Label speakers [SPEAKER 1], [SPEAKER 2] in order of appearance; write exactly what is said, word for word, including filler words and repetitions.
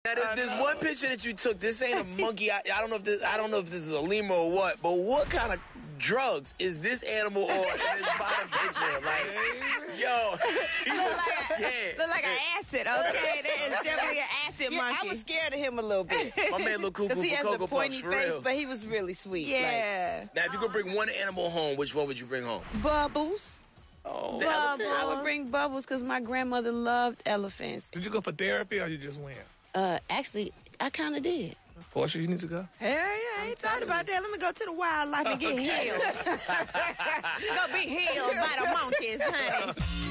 [SPEAKER 1] Now, this, this one picture that you took, this ain't a monkey. I, I don't know if this, I don't know if this is a lemur or what, but what kind of drugs is this animal on in this bottom picture? Like, yo, he
[SPEAKER 2] look like,
[SPEAKER 1] yeah.
[SPEAKER 2] look like an acid. Okay, that is definitely an acid
[SPEAKER 3] Yeah,
[SPEAKER 2] monkey.
[SPEAKER 3] I was scared of him a little bit.
[SPEAKER 1] My man look cuckoo
[SPEAKER 3] Because he
[SPEAKER 1] for
[SPEAKER 3] has
[SPEAKER 1] Cocoa
[SPEAKER 3] the
[SPEAKER 1] Puffs,
[SPEAKER 3] pointy
[SPEAKER 1] for
[SPEAKER 3] face,
[SPEAKER 1] real.
[SPEAKER 3] but he was really sweet.
[SPEAKER 2] Yeah.
[SPEAKER 1] Now, if you could bring one animal home, which one would you bring home?
[SPEAKER 3] Like, Bubbles.
[SPEAKER 1] Oh,
[SPEAKER 3] Bubbles. I would bring Bubbles because my grandmother loved elephants.
[SPEAKER 4] Did you go for therapy or you just went?
[SPEAKER 3] Uh, actually, I kind of did.
[SPEAKER 4] Portia, you need to go?
[SPEAKER 2] Hell yeah, I ain't thought about that. Let me go to the wildlife and get healed. You gonna be healed by the monkeys, honey.